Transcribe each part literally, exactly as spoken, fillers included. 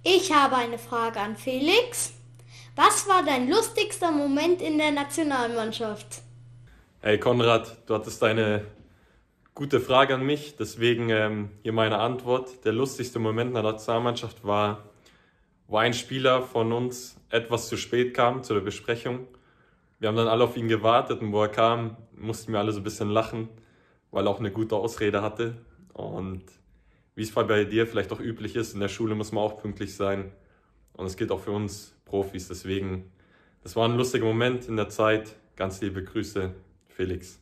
Ich habe eine Frage an Felix. Was war dein lustigster Moment in der Nationalmannschaft? Hey Konrad, du hattest eine gute Frage an mich, deswegen ähm, hier meine Antwort. Der lustigste Moment in der Nationalmannschaft war, wo ein Spieler von uns etwas zu spät kam zu der Besprechung. Wir haben dann alle auf ihn gewartet und wo er kam, mussten wir alle so ein bisschen lachen, weil er auch eine gute Ausrede hatte. Und wie es bei dir vielleicht auch üblich ist, in der Schule muss man auch pünktlich sein. Und es gilt auch für uns Profis. Deswegen, das war ein lustiger Moment in der Zeit. Ganz liebe Grüße, Felix.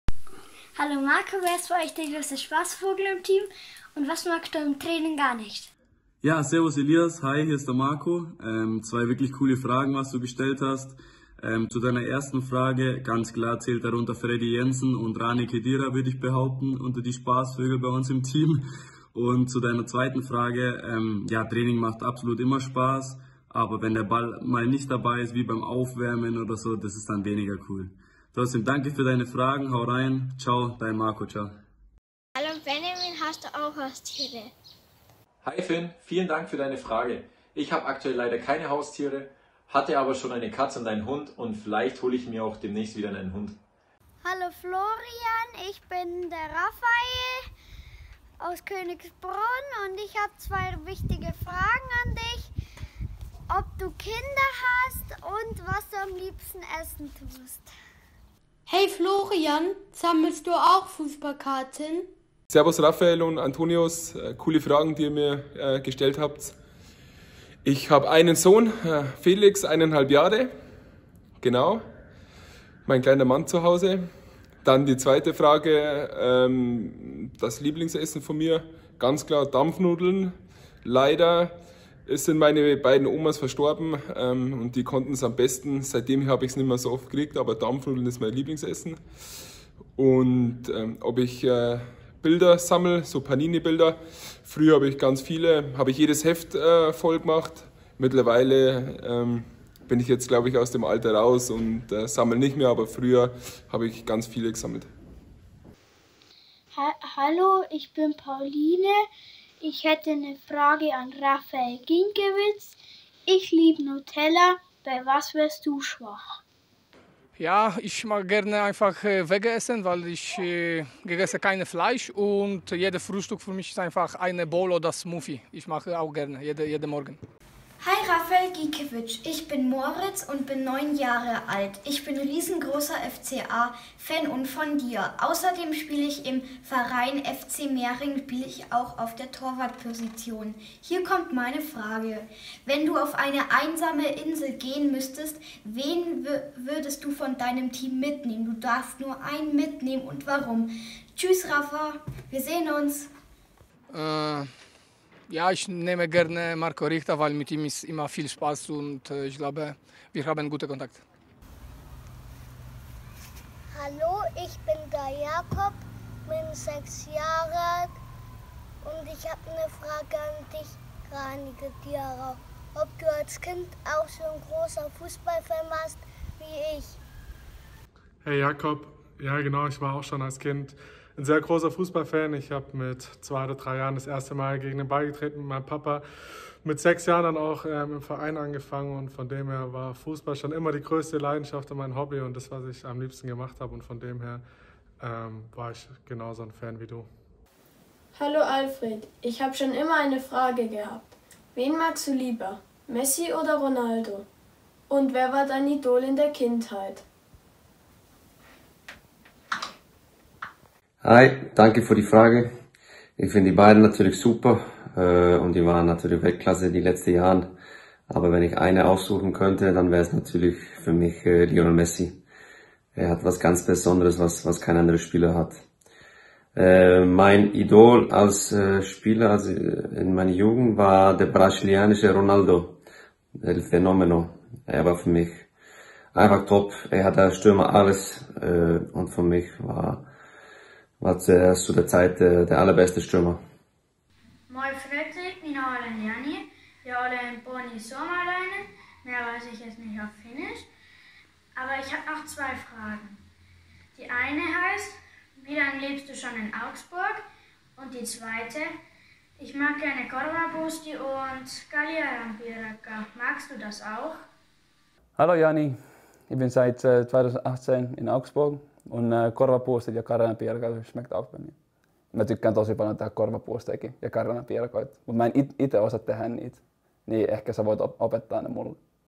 Hallo Marco, wer ist für euch der größte Spaßvogel im Team und was magst du im Training gar nicht? Ja, servus Elias, hi, hier ist der Marco. Ähm, zwei wirklich coole Fragen, was du gestellt hast. Ähm, zu deiner ersten Frage, ganz klar zählt darunter Freddy Jensen und Rani Kedira, würde ich behaupten, unter die Spaßvögel bei uns im Team. Und zu deiner zweiten Frage, ähm, ja, Training macht absolut immer Spaß, aber wenn der Ball mal nicht dabei ist, wie beim Aufwärmen oder so, das ist dann weniger cool. Trotzdem danke für deine Fragen, hau rein, ciao, dein Marco, ciao. Hallo Benjamin, hast du auch Haustiere? Hi Finn, vielen Dank für deine Frage. Ich habe aktuell leider keine Haustiere, hatte aber schon eine Katze und einen Hund und vielleicht hole ich mir auch demnächst wieder einen Hund. Hallo Florian, ich bin der Raphael aus Königsbrunn und ich habe zwei wichtige Fragen an dich. Ob du Kinder hast und was du am liebsten essen tust. Hey Florian, sammelst du auch Fußballkarten? Servus Raphael und Antonius, äh, coole Fragen, die ihr mir äh, gestellt habt. Ich habe einen Sohn, äh, Felix, eineinhalb Jahre, genau, mein kleiner Mann zu Hause. Dann die zweite Frage, ähm, das Lieblingsessen von mir, ganz klar Dampfnudeln. Leider sind meine beiden Omas verstorben ähm, und die konnten es am besten. Seitdem habe ich es nicht mehr so oft gekriegt, aber Dampfnudeln ist mein Lieblingsessen. Und ähm, ob ich äh, Bilder sammle, so Panini-Bilder. Früher habe ich ganz viele, habe ich jedes Heft äh, voll gemacht. Mittlerweile ähm, bin ich jetzt, glaube ich, aus dem Alter raus und äh, sammle nicht mehr, aber früher habe ich ganz viele gesammelt. Ha Hallo, ich bin Pauline. Ich hätte eine Frage an Raphael Ginkiewicz. Ich liebe Nutella. Bei was wärst du schwach? Ja, ich mag gerne einfach äh, Veggie essen, weil ich äh, gegessen keine Fleisch und jedes Frühstück für mich ist einfach eine Bowl oder Smoothie. Ich mache auch gerne, jede, jeden Morgen. Hi Raphael Ginkiewicz, ich bin Moritz und bin neun Jahre alt. Ich bin riesengroßer F C A-Fan und von dir. Außerdem spiele ich im Verein F C Mehring, spiele ich auch auf der Torwartposition. Hier kommt meine Frage. Wenn du auf eine einsame Insel gehen müsstest, wen würdest du von deinem Team mitnehmen? Du darfst nur einen mitnehmen und warum? Tschüss Rafa, wir sehen uns. Äh Ja, ich nehme gerne Marco Richter, weil mit ihm ist immer viel Spaß und äh, ich glaube, wir haben guten Kontakt. Hallo, ich bin der Jakob, bin sechs Jahre alt und ich habe eine Frage an dich, Rani Kedira. Ob du als Kind auch so ein großer Fußballfan warst wie ich? Hey Jakob, ja genau, ich war auch schon als Kind ein sehr großer Fußballfan. Ich habe mit zwei oder drei Jahren das erste Mal gegen den Ball getreten mit meinem Papa. Mit sechs Jahren dann auch ähm, im Verein angefangen und von dem her war Fußball schon immer die größte Leidenschaft und mein Hobby und das, was ich am liebsten gemacht habe und von dem her ähm, war ich genauso ein Fan wie du. Hallo Alfred, ich habe schon immer eine Frage gehabt. Wen magst du lieber, Messi oder Ronaldo? Und wer war dein Idol in der Kindheit? Hi, danke für die Frage. Ich finde die beiden natürlich super äh, und die waren natürlich Weltklasse die letzten Jahre. Aber wenn ich eine aussuchen könnte, dann wäre es natürlich für mich äh, Lionel Messi. Er hat was ganz Besonderes, was was kein anderer Spieler hat. Äh, mein Idol als äh, Spieler also in meiner Jugend war der brasilianische Ronaldo, El Fenomeno. Er war für mich einfach top. Er hat als Stürmer alles äh, und für mich war war zuerst zu der Zeit der, der allerbeste Stürmer. Moi Fredrik, mina olen Jani ja olen Bonnie Sommerleinen. Mehr weiß ich jetzt nicht auf Finnisch. Aber ich habe noch zwei Fragen. Die eine heißt, wie lange lebst du schon in Augsburg? Und die zweite, Ich mag gerne korvapuusti und Kaljaaranpiirakka. Magst du das auch? Hallo Jani, ich bin seit äh, zweitausendachtzehn in Augsburg und äh, korvapuustit ja kaljaaranpiirakka schmeckt auch bei mir. Mä tykkään tosi paljon tehdä korvapuusteikin ja kaljaaranpiirakoita, mutta mä en itse osaa tehdä niitä. Niin ehkä sä voit opettaa ne mulle.